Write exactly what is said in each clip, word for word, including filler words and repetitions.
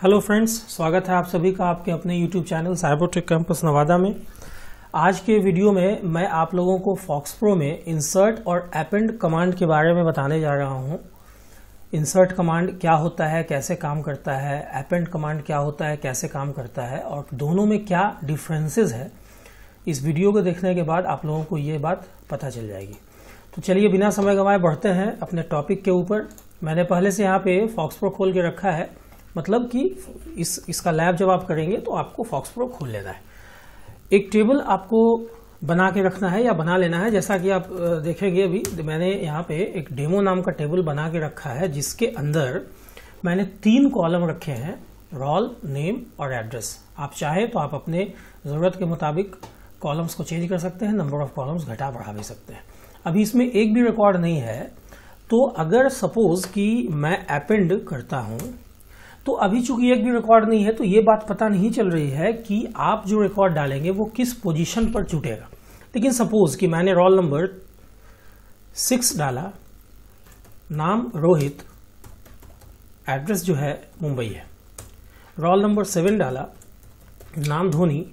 Hello friends, स्वागत है आप सभी का आपके अपने YouTube channel Cybertech campus Nawada में। आज के वीडियो में मैं आप लोगों को फॉक्स प्रो में इंसर्ट और अपेंड कमांड के बारे में बताने जा रहा हूं। इंसर्ट कमांड क्या होता है, कैसे काम करता है, अपेंड कमांड क्या होता है, कैसे काम करता है और दोनों में क्या डिफरेंसेस है। इस वीडियो को देखने के बाद आप लोगों को ये बात पता चल जाएगी। तो चलिए बिना समय गंवाए बढ़ते हैं अपने टॉपिक के ऊपर। मैंने पहले से यहाँ पे फॉक्स प्रो खोल के रखा है, मतलब कि इस इसका लैब जब आप करेंगे तो आपको फॉक्स प्रो खोल लेना है। एक टेबल आपको बना के रखना है या बना लेना है। जैसा कि आप देखेंगे अभी मैंने यहाँ पे एक डेमो नाम का टेबल बना के रखा है, जिसके अंदर मैंने तीन कॉलम रखे हैं, रोल, नेम और एड्रेस। आप चाहें तो आप अपने ज़रूरत के मुताबिक कॉलम्स को चेंज कर सकते हैं, नंबर ऑफ कॉलम्स घटा बढ़ा भी सकते हैं। अभी इसमें एक भी रिकॉर्ड नहीं है, तो अगर सपोज कि मैं अपेंड करता हूं तो अभी चूंकि एक भी रिकॉर्ड नहीं है तो ये बात पता नहीं चल रही है कि आप जो रिकॉर्ड डालेंगे वो किस पोजीशन पर छूटेगा। लेकिन सपोज कि मैंने रोल नंबर सिक्स डाला, नाम रोहित, एड्रेस जो है मुंबई है। रोल नंबर सेवन डाला, नाम धोनी,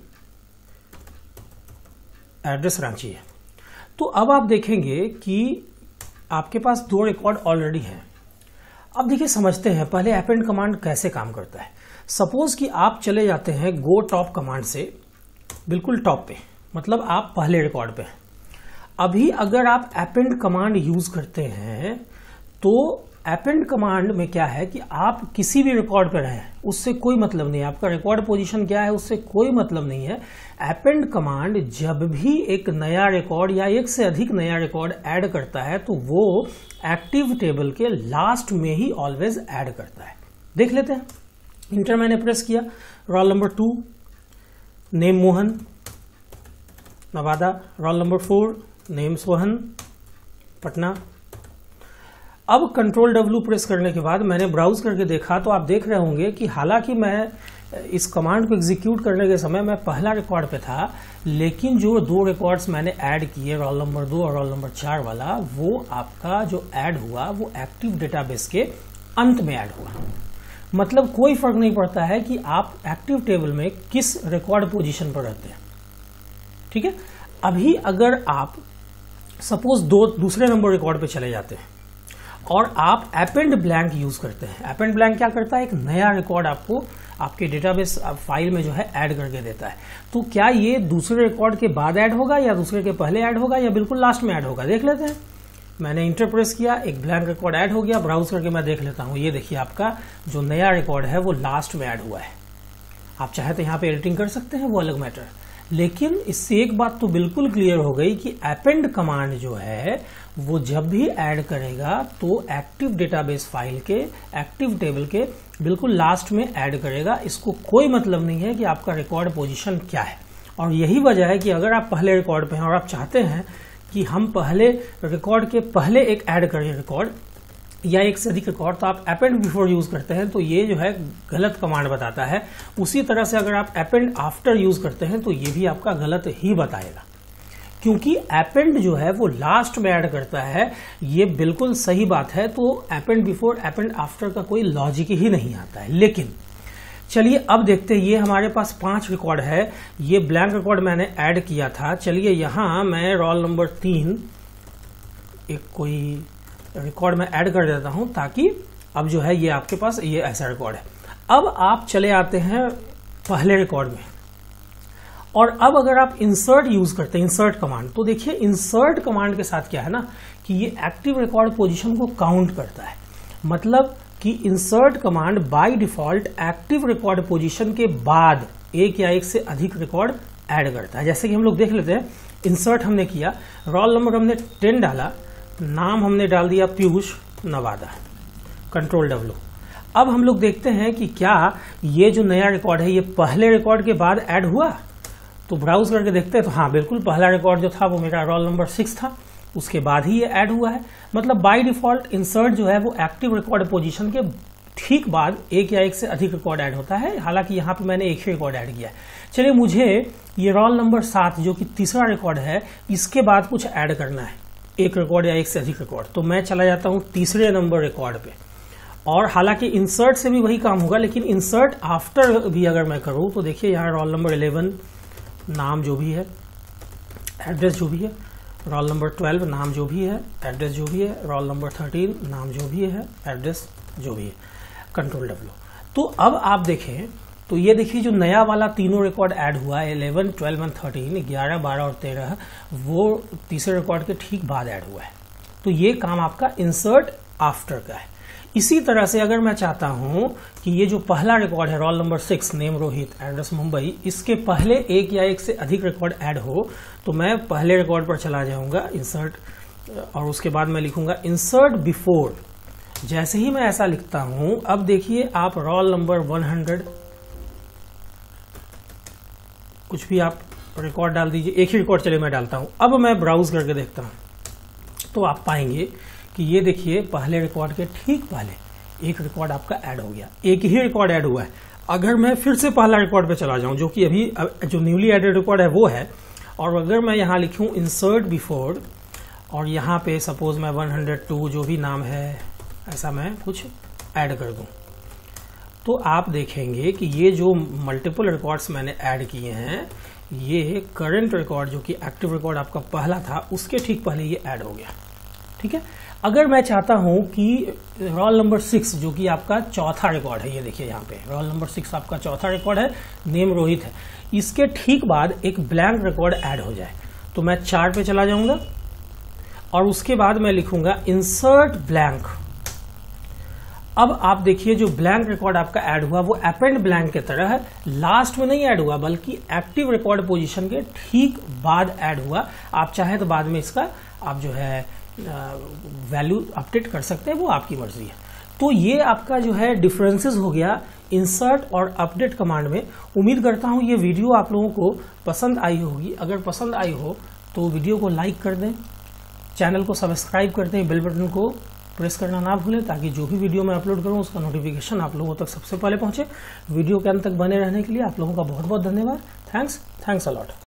एड्रेस रांची है। तो अब आप देखेंगे कि आपके पास दो रिकॉर्ड ऑलरेडी हैं। अब देखिए समझते हैं पहले अपेंड कमांड कैसे काम करता है। सपोज कि आप चले जाते हैं गो टॉप कमांड से बिल्कुल टॉप पे, मतलब आप पहले रिकॉर्ड पे हैं। अभी अगर आप अपेंड कमांड यूज करते हैं तो अपेंड कमांड में क्या है कि आप किसी भी रिकॉर्ड पे रहें उससे कोई मतलब नहीं है, आपका रिकॉर्ड पोजीशन क्या है उससे कोई मतलब नहीं है। अपेंड कमांड जब भी एक नया रिकॉर्ड या एक से अधिक नया रिकॉर्ड ऐड करता है तो वो एक्टिव टेबल के लास्ट में ही ऑलवेज ऐड करता है। देख लेते हैं। इंटर मैंने प्रेस किया, roll number two, name Mohan, Nawada. Roll number four, name Sohan, Patna. अब कंट्रोल डब्ल्यू प्रेस करने के बाद मैंने ब्राउज करके देखा तो आप देख रहे होंगे कि हालांकि मैं इस कमांड को एग्जीक्यूट करने के समय मैं पहला रिकॉर्ड पे था, लेकिन जो दो रिकॉर्ड्स मैंने ऐड किए, रोल नंबर दो और रोल नंबर चार वाला, वो आपका जो ऐड हुआ वो एक्टिव डेटाबेस के अंत में ऐड हुआ। मतलब कोई फर्क नहीं पड़ता है कि आप एक्टिव टेबल में किस रिकॉर्ड पोजीशन पर रहते हैं। ठीक है। अभी अगर आप सपोज दो दूसरे नंबर रिकॉर्ड पे चले जाते हैं और आप अपेंड ब्लैंक यूज करते हैं। अपेंड ब्लैंक क्या करता है, एक नया रिकॉर्ड आपको आपके डेटाबेस फाइल में जो है ऐड करके देता है। तो क्या ये दूसरे रिकॉर्ड के बाद ऐड होगा या दूसरे के पहले ऐड होगा या बिल्कुल लास्ट में ऐड होगा, देख लेते हैं। मैंने इंटर प्रेस किया, एक ब्लैंक रिकॉर्ड ऐड हो गया। ब्राउज करके मैं देख लेता हूं। ये देखिए आपका जो नया रिकॉर्ड है वो लास्ट में ऐड हुआ है। आप चाहे तो यहाँ पे एडिटिंग कर सकते हैं, वो अलग मैटर। लेकिन इससे एक बात तो बिल्कुल क्लियर हो गई कि अपेंड कमांड जो है वो जब भी ऐड करेगा तो एक्टिव डेटाबेस फाइल के, एक्टिव टेबल के बिल्कुल लास्ट में ऐड करेगा। इसको कोई मतलब नहीं है कि आपका रिकॉर्ड पोजीशन क्या है। और यही वजह है कि अगर आप पहले रिकॉर्ड पे हैं और आप चाहते हैं कि हम पहले रिकॉर्ड के पहले एक ऐड करें रिकॉर्ड या एक से अधिक रिकॉर्ड, तो आप अपेंड बिफोर यूज करते हैं तो ये जो है गलत कमांड बताता है। उसी तरह से अगर आप अपेंड आफ्टर यूज करते हैं तो ये भी आपका गलत ही बताएगा, क्योंकि अपेंड जो है वो लास्ट में ऐड करता है। ये बिल्कुल सही बात है। तो अपेंड बिफोर, अपेंड आफ्टर का कोई लॉजिक ही नहीं आता है। लेकिन चलिए अब देखते हैं। ये हमारे पास पांच रिकॉर्ड है, ये ब्लैंक रिकॉर्ड मैंने ऐड किया था। चलिए यहां मैं रोल नंबर तीन एक कोई रिकॉर्ड में ऐड कर देता हूं, ताकि अब जो है ये आपके पास ये ऐसा रिकॉर्ड है। अब आप चले आते हैं पहले रिकॉर्ड में, और अब अगर आप इंसर्ट यूज करते हैं, इंसर्ट कमांड, तो देखिए इंसर्ट कमांड के साथ क्या है ना कि ये एक्टिव रिकॉर्ड पोजीशन को काउंट करता है। मतलब कि insert command by default active record position के बाद एक या एक से अधिक रिकॉर्ड ऐड करता है। जैसे कि हम लोग देख लेते हैं, इंसर्ट हमने किया, रोल नंबर हमने टेन डाला, नाम हमने डाल दिया पीयूष, नवादा, कंट्रोल डब्ल्यू। अब हम लोग देखते हैं कि क्या ये जो नया रिकॉर्ड है ये पहले रिकॉर्ड के बाद ऐड हुआ। तो ब्राउज करके देखते हैं तो हाँ बिल्कुल पहला रिकॉर्ड जो था वो मेरा रोल नंबर सिक्स था, उसके बाद ही ये ऐड हुआ है। मतलब बाय डिफॉल्ट इंसर्ट जो है वो एक्टिव रिकॉर्ड पोजीशन के ठीक बाद एक या एक से अधिक रिकॉर्ड ऐड होता है। हालांकि यहाँ पे मैंने एक ही रिकॉर्ड ऐड किया है। चलिए मुझे ये रोल नंबर सात जो कि तीसरा रिकॉर्ड है, इसके बाद कुछ ऐड करना है, एक रिकॉर्ड या एक से अधिक रिकॉर्ड। तो मैं चला जाता हूं तीसरे नंबर रिकॉर्ड पे और हालांकि इंसर्ट से भी वही काम होगा, लेकिन इंसर्ट आफ्टर भी अगर मैं करूं तो देखिए यहाँ रोल नंबर इलेवन नाम जो भी है, एड्रेस जो भी है, रोल नंबर ट्वेल्व नाम जो भी है, एड्रेस जो भी है, रोल नंबर थर्टीन नाम जो भी है, एड्रेस जो भी है, कंट्रोल डब्ल्यू। तो अब आप देखें तो ये देखिए जो नया वाला तीनों रिकॉर्ड ऐड हुआ है इलेवन, ट्वेल्व एंड थर्टीन, ग्यारह, बारह और तेरह, वो तीसरे रिकॉर्ड के ठीक बाद ऐड हुआ है। तो ये काम आपका इंसर्ट आफ्टर का है। इसी तरह से अगर मैं चाहता हूं कि ये जो पहला रिकॉर्ड है roll number six, name Rohit, address Mumbai, इसके पहले एक या एक से अधिक रिकॉर्ड ऐड हो, तो मैं पहले रिकॉर्ड पर चला जाऊंगा इंसर्ट, और उसके बाद मैं लिखूंगा इंसर्ट बिफोर। जैसे ही मैं ऐसा लिखता हूं, अब देखिए आप रोल नंबर वन हंड्रेड कुछ भी आप रिकॉर्ड डाल दीजिए, एक ही रिकॉर्ड चले मैं डालता हूं। अब मैं ब्राउज करके देखता हूं तो आप पाएंगे कि ये देखिए पहले रिकॉर्ड के ठीक पहले एक रिकॉर्ड आपका ऐड हो गया, एक ही रिकॉर्ड ऐड हुआ है। अगर मैं फिर से पहला रिकॉर्ड पे चला जाऊं, जो कि अभी जो न्यूली एडेड रिकॉर्ड है वो है, और अगर मैं यहां लिखूं इंसर्ट बिफोर, और यहां पे सपोज मैं वन हंड्रेड टू जो भी नाम है ऐसा मैं कुछ ऐड कर दूं, तो आप देखेंगे कि ये जो मल्टीपल रिकॉर्ड्स मैंने ऐड किए हैं, ये करंट रिकॉर्ड जो कि एक्टिव रिकॉर्ड आपका पहला था उसके ठीक पहले ये ऐड हो गया। ठीक है। अगर मैं चाहता हूं कि रोल नंबर सिक्स जो कि आपका चौथा रिकॉर्ड है, ये देखिए यहाँ पे रोल नंबर सिक्स आपका चौथा रिकॉर्ड है, नेम रोहित है, इसके ठीक बाद एक ब्लैंक रिकॉर्ड ऐड हो जाए, तो मैं चार पे चला जाऊंगा और उसके बाद मैं लिखूंगा इंसर्ट ब्लैंक। अब आप देखिए जो ब्लैंक रिकॉर्ड आपका ऐड हुआ वो अपेंड ब्लैंक की तरह है, लास्ट में नहीं ऐड हुआ बल्कि एक्टिव रिकॉर्ड पोजीशन के ठीक बाद ऐड हुआ। आप चाहे तो बाद में इसका आप जो है वैल्यू अपडेट कर सकते हैं, वो आपकी मर्जी है। तो ये आपका जो है डिफरेंसेस हो गया इंसर्ट और अपडेट कमांड में। उम्मीद करता हूं ये वीडियो आप लोगों को पसंद आई होगी। अगर पसंद आई हो तो वीडियो को लाइक कर दें, चैनल को सब्सक्राइब कर दें, बेल बटन को प्रेस करना ना भूलें, ताकि जो भी वीडियो मैं अपलोड करूं उसका नोटिफिकेशन आप लोगों तक सबसे पहले पहुंचे। वीडियो के अंत तक बने रहने के लिए आप लोगों का बहुत बहुत धन्यवाद। Thanks thanks a lot.